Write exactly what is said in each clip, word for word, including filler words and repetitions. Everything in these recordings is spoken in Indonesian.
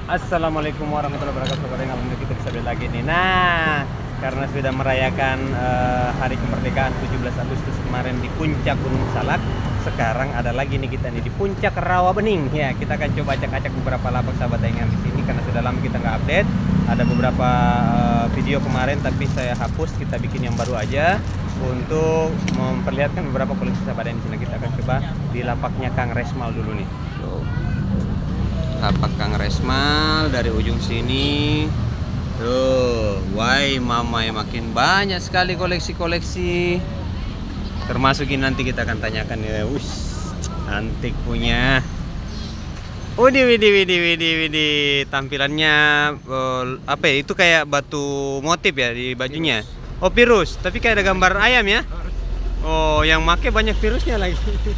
Assalamualaikum warahmatullahi wabarakatuh. Alhamdulillah kita bisa beli lagi nih. Nah, karena sudah merayakan uh, hari kemerdekaan tujuh belas Agustus kemarin di puncak Gunung Salak, sekarang ada lagi nih kita nih di puncak Rawabening. Ya, kita akan coba acak-acak beberapa lapak sahabat yang di sini karena sudah lama kita nggak update. Ada beberapa uh, video kemarin tapi saya hapus, kita bikin yang baru aja untuk memperlihatkan beberapa koleksi sahabat yang di sini. Kita akan coba di lapaknya Kang Resmal dulu nih. Tuh. Lapak Kang Resmal dari ujung sini. Tuh, why mama ya, makin banyak sekali koleksi-koleksi. Termasuk ini nanti kita akan tanyakan ya. Wush, antik punya. Widih, widih, widih, widih, widih. Tampilannya uh, apa ya? Itu kayak batu motif ya di bajunya. Oh, virus, tapi kayak ada gambar ayam ya. Oh, yang make banyak virusnya lagi.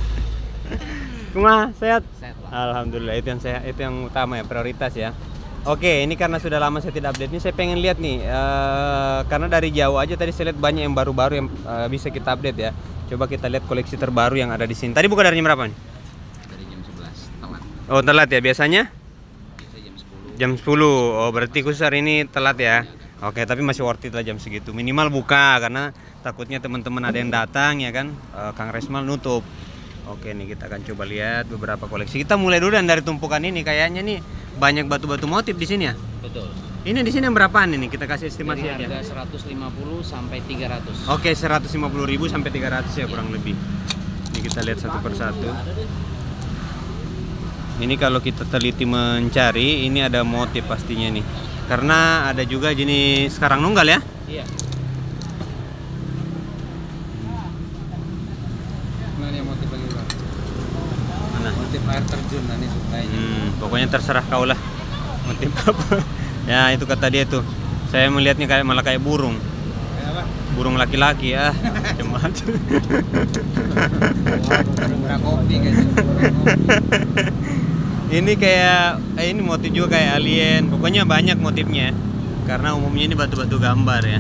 Cuma sehat? Sehat, Pak. Alhamdulillah, itu yang saya itu yang utama ya, prioritas ya. Oke, ini karena sudah lama saya tidak update ini, saya pengen lihat nih uh, karena dari jauh aja tadi saya lihat banyak yang baru-baru yang uh, bisa kita update ya. Coba kita lihat koleksi terbaru yang ada di sini. Tadi buka dari jam berapa nih? Dari jam sebelas, telat. Oh, telat ya biasanya? Biasa jam sepuluh. Jam sepuluh. Oh, berarti khusus hari ini telat ya. Oke, tapi masih worth it lah jam segitu. Minimal buka karena takutnya teman-teman ada yang datang ya kan. Uh, Kang Resmal nutup. Oke nih, kita akan coba lihat beberapa koleksi. Kita mulai dulu dan dari tumpukan ini kayaknya nih banyak batu-batu motif di sini ya. Betul. Ini di sini yang berapaan ini? Kita kasih estimasi Dari aja. harga seratus lima puluh sampai tiga ratus. Oke, seratus lima puluh ribu sampai tiga ratus ya kurang lebih. Ini kita lihat satu persatu. Ini kalau kita teliti mencari, ini ada motif pastinya nih. Karena ada juga jenis karang nunggal ya. Iya. Mana motif lagi, Bang? Mana? Motif air terjun, nah ini sukanya. Hmm, pokoknya terserah kau lah. Motif apa? Ya itu kata dia tuh. Saya melihatnya kayak malah kayak burung. Kayak apa? Burung laki-laki ya. Cemat. Burung kopi kayaknya. Ini kayak eh, ini motif juga kayak alien. Pokoknya banyak motifnya. Karena umumnya ini batu-batu gambar ya.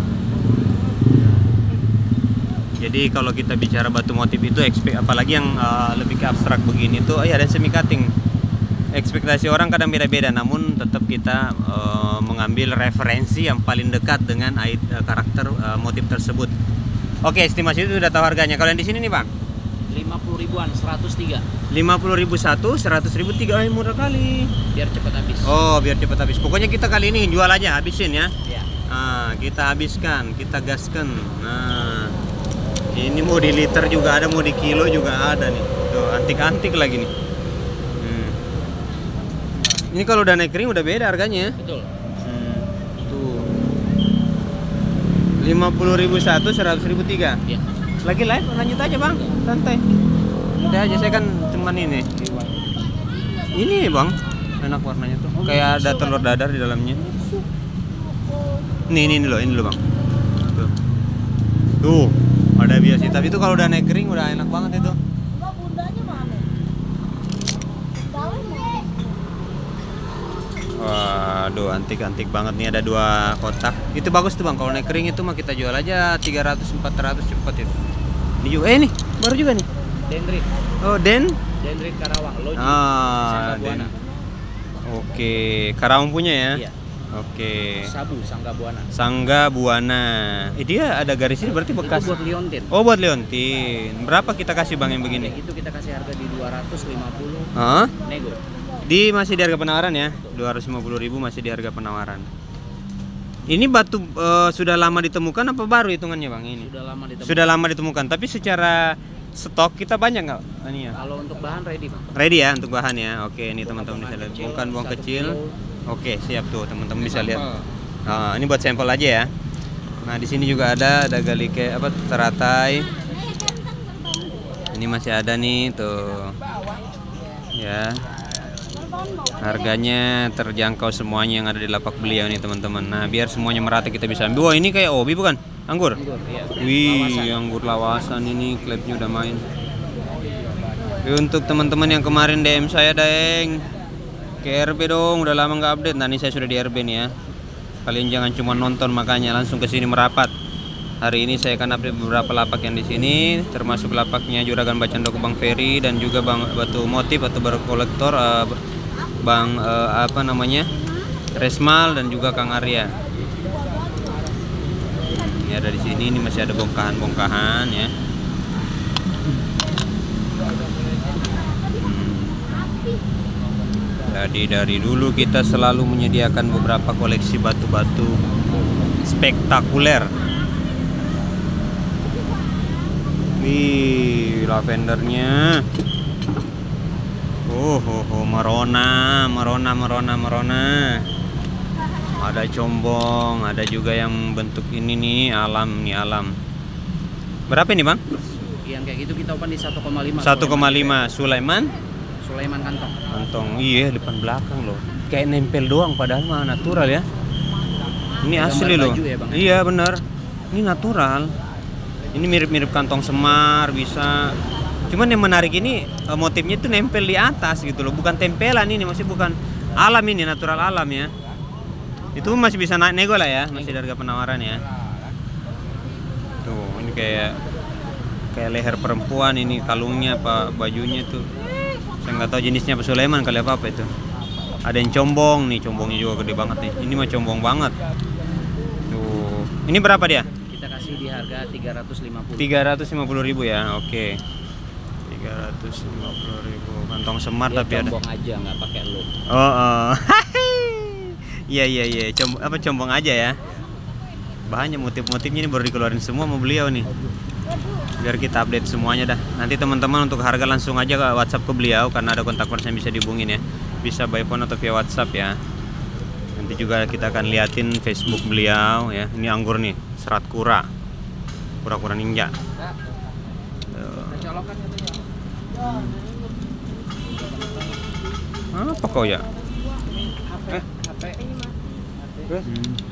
Jadi kalau kita bicara batu motif itu ekspek, apalagi yang uh, lebih ke abstrak begini tuh, ya ada semi cutting. Ekspektasi orang kadang beda-beda, namun tetap kita uh, mengambil referensi yang paling dekat dengan uh, karakter uh, motif tersebut. Oke, estimasi itu sudah tahu harganya. Kalau yang di sini nih, Bang? lima puluh ribuan, seratus tiga. lima puluh ribu satu, seratus ribu tiga. Oh, murah kali. Biar cepat habis. Oh, biar cepat habis. Pokoknya kita kali ini jual aja, habisin ya. Iya. Nah, kita habiskan, kita gaskan. Nah, ini mau di liter juga ada, mau di kilo juga ada nih. Tuh, antik-antik lagi nih. Hmm. Ini kalau udah naik kering udah beda harganya. Betul. Hmm. Tuh. lima puluh ribu satu, seratus ribu tiga. Iya. Lagi live, lanjut aja, Bang. Santai. Udah aja, saya kan cuman ini. Ini, Bang. Enak warnanya tuh. Kayak ada telur dadar di dalamnya. Nih, ini, ini loh, ini loh, Bang. Tuh. Tuh. Ada biasa, tapi itu kalau udah naik kering udah enak banget itu. Waduh, antik-antik banget nih, ada dua kotak. Itu bagus tuh, Bang. Kalau naik kering itu mah kita jual aja tiga ratus empat ratus cepet itu. Ini juga, eh nih, baru juga nih. Dendrit. Oh, Den. Dendrit Karawang, Loji. Ah, Sangga Den. Buana. Oke, Karawang punya ya? Iya. Oke. Sabu Sangga Buana. Sangga Buana. Eh, dia ada garis ini berarti bekas. Itu buat liontin. Oh, buat leontin. Berapa kita kasih, Bang, yang begini? Itu kita kasih harga di dua ratus lima puluh. Hah? Nego. Di masih di harga penawaran ya, dua ratus lima puluh ribu masih di harga penawaran. Ini batu uh, sudah lama ditemukan apa baru hitungannya, Bang, ini? Sudah lama ditemukan. Sudah lama ditemukan, tapi secara stok kita banyak nggak? Ini ya. Kalau untuk bahan ready, Bang. Ready ya untuk bahan ya. Oke, ini teman-teman bisa lihat. kecil, Bukan buang satu kecil. kilo. Oke, siap tuh teman-teman bisa Sampel. lihat. Nah, ini buat sampel aja ya. Nah, di sini juga ada ada galike apa teratai. Ini masih ada nih tuh. Ya. Harganya terjangkau semuanya yang ada di lapak beliau nih teman-teman. Nah, biar semuanya merata kita bisa ambil. Wah, ini kayak obi bukan? Anggur? Anggur, iya. Wih, Lawasan. anggur lawasan ini, klepnya udah main. Untuk teman-teman yang kemarin D M saya, Daeng, ke R B dong, udah lama nggak update. Nah, ini saya sudah di R B nih ya. Kalian jangan cuma nonton, makanya langsung ke sini merapat. Hari ini saya akan update beberapa lapak yang di sini, termasuk lapaknya Juragan Bacaan Doku Bang Ferry dan juga Bang Batu Motif atau berkolektor uh, Bang eh, apa namanya? Resmal dan juga Kang Arya. Ini ada di sini, ini masih ada bongkahan-bongkahan ya. Jadi dari dulu kita selalu menyediakan beberapa koleksi batu-batu spektakuler. Wih, lavendernya. Oh, oh, oh, merona, merona, merona, merona. Ada combong, ada juga yang bentuk ini nih, alam nih alam. Berapa ini, Bang? Yang kayak gitu kita open di satu koma lima. satu koma lima Sulaiman. Sulaiman kantong. Kantong, iya depan belakang loh. Kayak nempel doang padahal mah natural ya. Ini Gambar asli loh. baju ya, Bang? Iya bener. Ini natural. Ini mirip-mirip kantong semar bisa. Cuman yang menarik ini eh, motifnya itu nempel di atas gitu loh. Bukan tempelan ini, masih bukan alam ini, natural alam ya. Itu masih bisa naik nego lah ya, masih harga penawaran ya. Tuh, ini kayak kayak leher perempuan ini, kalungnya apa bajunya tuh. Saya nggak tahu jenisnya apa, Sulaiman kali apa apa itu. Ada yang combong nih, combongnya juga gede banget nih. Ini mah combong banget. Tuh, ini berapa dia? Kita kasih di harga tiga ratus lima puluh. tiga ratus lima puluh ribu ya, oke. tiga ratus lima puluh ribu kantong semar. Dia tapi ada. combong aja, nggak pakai loop. Oh, oh. Iya iya iya, Com apa combong aja ya. Bahannya motif-motifnya ini baru dikeluarin semua sama beliau nih. Biar kita update semuanya dah. Nanti teman-teman untuk harga langsung aja ke WhatsApp ke beliau karena ada kontak person yang bisa dihubungin ya. Bisa by phone atau via WhatsApp ya. Nanti juga kita akan liatin Facebook beliau ya. Ini anggur nih, serat kura. Kura-kura ninja. Tuh. Apa kau ya? Eh, Hmm.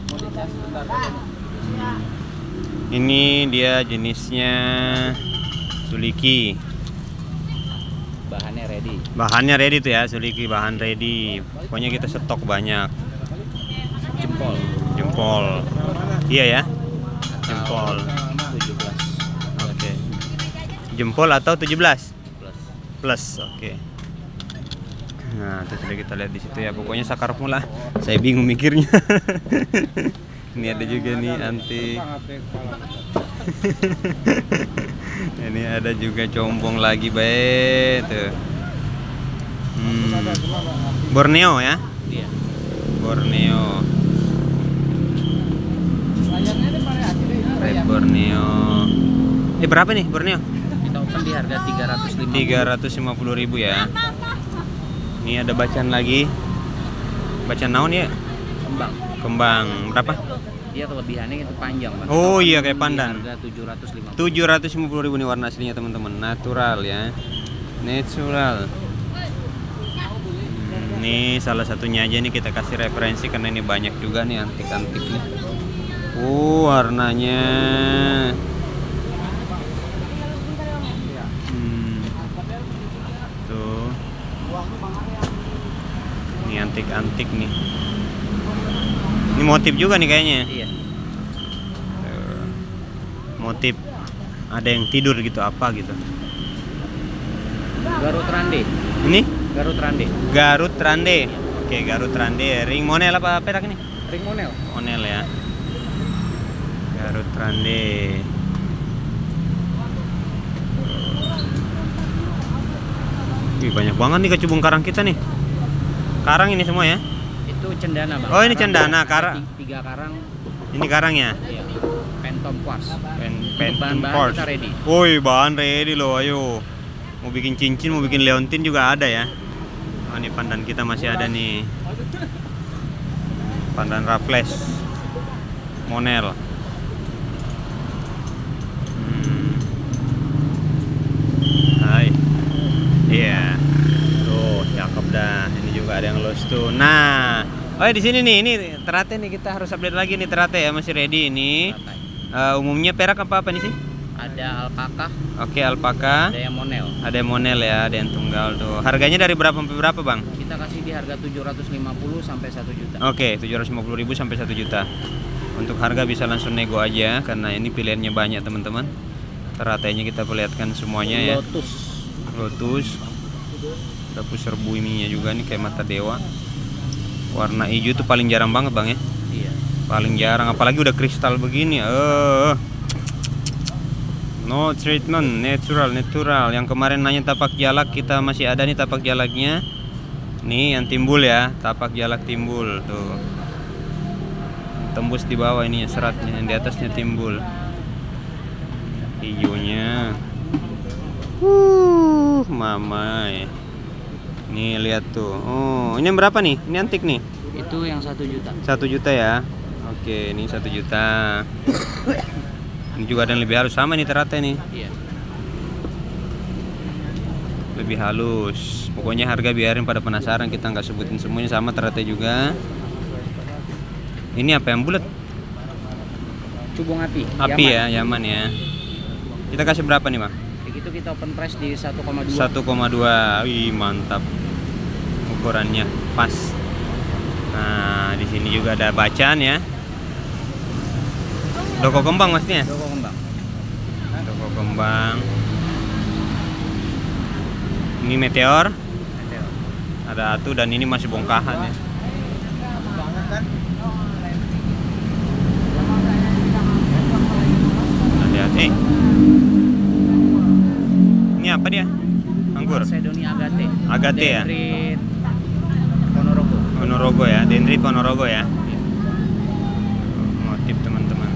Ini dia jenisnya suliki. Bahannya ready. Bahannya ready tuh ya, suliki bahan ready. Pokoknya kita stok banyak. Jempol. Jempol. Iya ya. Jempol. tujuh belas. Oke. Jempol atau tujuh belas? Plus. Plus, oke. Nah, itu sudah kita lihat di situ ya. Pokoknya sakar mula. Saya bingung mikirnya. Ini ada juga nih anti. Ini ada juga combong lagi baik tuh. Hmm. Borneo ya? Iya. Borneo. Red Borneo. Eh berapa nih Borneo? Kita open di harga tiga ratus lima puluh. tiga ratus lima puluh ribu ya. Ini ada bacaan lagi. Bacaan naon ya? Kembang. Kembang. Berapa? Dia kelebihannya itu panjang, Bang. Oh iya kayak pandan. Di harga tujuh ratus lima puluh. tujuh ratus lima puluh ribu nih warna aslinya teman-teman. Natural ya. Natural. Hmm, ini salah satunya aja nih kita kasih referensi karena ini banyak juga nih antik-antik nih. Uh, warnanya. Hmm. Tuh. Ini antik-antik nih. Ini motif juga nih kayaknya. Iya. Tuh. Motif ada yang tidur gitu apa gitu. Garut Rande. Ini Garut Rande. Garut Rande. Oke, Garut Rande. Ring monel apa perak ini? Ring Monel. Monel ya. Garut Rande. Wih, banyak banget nih kecubung karang kita nih. Karang ini semua ya? Itu cendana, Bang. Oh, ini Karang cendana, ada karang. Tiga karang. Ini karangnya. Iya. Pentom quartz. Pen, Untuk pentum bahan-bahan quartz. kita ready. Woi, bahan ready loh, ayo. Mau bikin cincin, mau bikin leontin juga ada ya. Oh, ini pandan kita masih ada nih. Pandan Raffles. Monel. Hmm. Hai. Iya. Tuh, cakep dah. Ini juga ada yang los tuh. Nah, oh di sini nih, ini terate nih kita harus update lagi nih terate ya, masih ready ini. Uh, umumnya perak apa apa nih sih? Ada alpaka, Oke, alpaka. ada yang monel. Ada yang monel ya, ada yang tunggal tuh. Harganya dari berapa sampai berapa, Bang? Kita kasih di harga tujuh ratus lima puluh sampai satu juta. Oke, tujuh ratus lima puluh ribu sampai satu juta. Untuk harga bisa langsung nego aja karena ini pilihannya banyak, teman-teman. Teratenya kita perlihatkan semuanya ya. Lotus. Lotus. Ada pusar buminya juga nih kayak mata dewa. Warna hijau tuh paling jarang banget bang ya. Iya. Paling jarang, apalagi udah kristal begini. Eh, no treatment, natural, natural. Yang kemarin nanya tapak jalak, kita masih ada nih tapak jalaknya. Nih yang timbul ya, tapak jalak timbul tuh. Tembus di bawah ini seratnya, yang di atasnya timbul. Hijaunya. Uh, mamai. Nih lihat tuh. Oh, ini berapa nih? Ini antik nih. Itu yang satu juta. Satu juta ya. Oke, ini satu juta. Ini juga ada yang lebih halus sama nih teratai nih. Iya. Lebih halus. Pokoknya harga biarin pada penasaran, kita nggak sebutin semuanya. Sama teratai juga. Ini apa yang bulat? Cubung api. Api Yaman. ya, Yaman ya. Kita kasih berapa nih bang? Begitu kita open price di satu koma dua. satu koma dua. Wih mantap. Ukurannya pas. Nah di sini juga ada bacaan ya. Doko kembang maksudnya? Doko kembang. Doko kembang. Ini meteor. Meteor. Ada atu dan ini masih bongkahan ya. Hati-hati. Ini apa dia? Anggur. Sedonia Agate. Agate ya? Dendrit Ponorogo. Ponorogo ya, Dendrit Ponorogo ya. Motif teman-teman.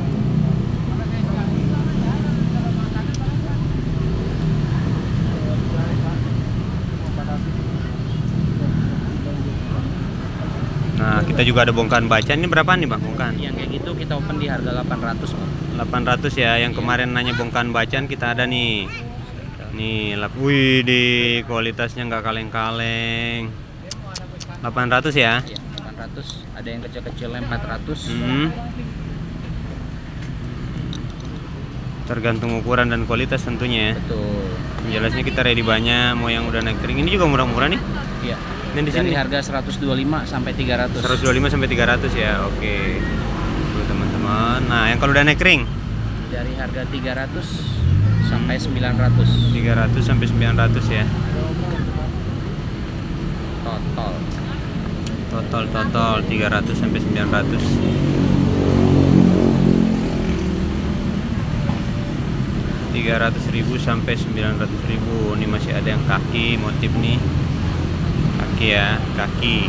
Nah, kita juga ada bongkahan bacaan. Ini berapaan nih bang bongkahan? Yang kayak gitu kita open di harga delapan ratus Bang. delapan ratus ya. Yang kemarin nanya bongkahan bacaan kita ada nih. Nih, lap, wih di kualitasnya nggak kaleng-kaleng. delapan ratus ya? Iya, delapan ratus. Ada yang kecil-kecilnya empat ratus. Hmm. Tergantung ukuran dan kualitas tentunya ya. Betul. Jelasnya kita ready banyak, mau yang udah naik kering. Ini juga murah-murah nih. Iya. Dan di Dari sini harga seratus dua puluh lima sampai tiga ratus. seratus dua puluh lima sampai tiga ratus ya. Oke. Tuh teman-teman. Nah, yang kalau udah naik kering Dari harga tiga ratus sampai sembilan ratus. tiga ratus sampai sembilan ratus ya. Total. Total total tiga ratus sampai sembilan ratus. tiga ratus ribu sampai sembilan ratus ribu. Ini masih ada yang kaki motif nih. Kaki ya, kaki.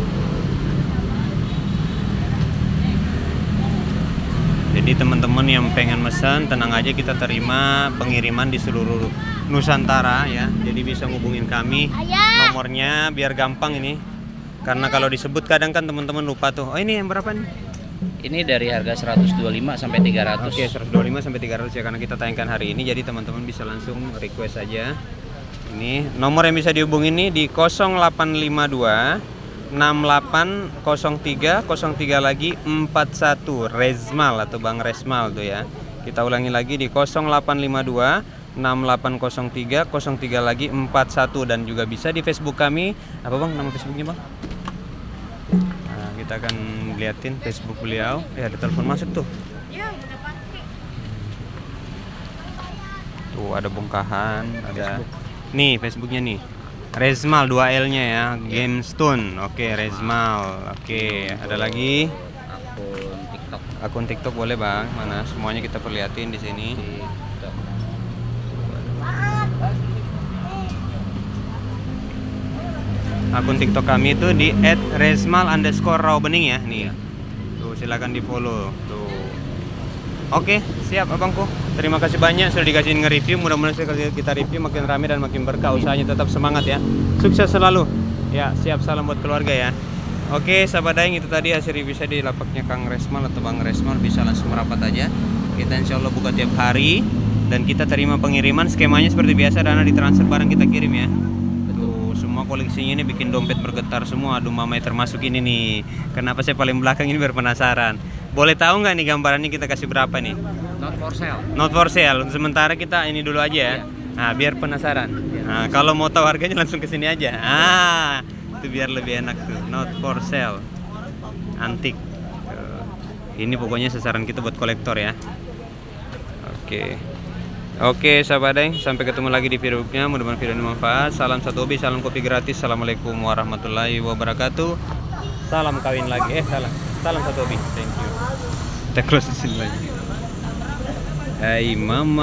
Jadi teman-teman yang pengen pesan tenang aja, kita terima pengiriman di seluruh Nusantara ya. Jadi bisa ngubungin kami. Nomornya biar gampang ini. Karena kalau disebut kadang kan teman-teman lupa tuh. Oh ini yang berapa nih? Ini dari harga seratus dua puluh lima sampai tiga ratus. Oke, seratus dua puluh lima sampai tiga ratus ya, karena kita tayangkan hari ini. Jadi teman-teman bisa langsung request aja. Ini nomor yang bisa dihubungin nih di nol delapan lima dua enam delapan nol tiga nol tiga lagi empat satu. Resmal atau Bang Resmal tuh ya. Kita ulangi lagi di nol delapan lima dua enam delapan nol tiga nol tiga lagi empat satu, dan juga bisa di Facebook kami. Apa Bang nama Facebooknya Bang? Nah, kita akan liatin Facebook beliau. Eh ada telepon masuk tuh. Tuh ada bongkahan, ada Facebook. Nih Facebooknya nih, Resmal dua L-nya ya, Gemstone. Oke, Resmal. Oke, ada lagi Akun TikTok. akun TikTok boleh Bang? Mana? Semuanya kita perlihatin di sini. TikTok. Akun TikTok kami itu di et resmal underscore rawbening ya, nih. Tuh silakan di follow. Tuh. Oke, siap abangku. Terima kasih banyak sudah dikasih nge-review. Mudah-mudahan sekali kita review makin ramai dan makin berkah. Usahanya tetap semangat ya. Sukses selalu. Ya, siap, salam buat keluarga ya. Oke, sahabat daeng, itu tadi hasil review saya di lapaknya Kang Resmal atau Bang Resmal. Bisa langsung merapat aja. Kita insya Allah buka tiap hari dan kita terima pengiriman. Skemanya seperti biasa, dana ditransfer, barang kita kirim ya. Tuh, semua koleksinya ini bikin dompet bergetar semua. Aduh mamai termasuk ini nih. Kenapa saya paling belakang ini biar penasaran. Boleh tahu nggak nih gambarannya kita kasih berapa nih? Not for sale. Not for sale. Sementara kita ini dulu aja ya. Nah, biar penasaran. Nah, kalau mau tahu harganya langsung ke sini aja. Ah, itu biar lebih enak tuh. Not for sale. Antik. Tuh. Ini pokoknya sasaran kita buat kolektor ya. Oke. Oke sahabat Deng, sampai ketemu lagi di video berikutnya. Mudah-mudahan video ini bermanfaat. Salam satu hobi, salam kopi gratis. Assalamualaikum warahmatullahi wabarakatuh. Salam kawin lagi, eh salam, salam satu hobi. Thank you. Kita close di sini lagi. Hai mama.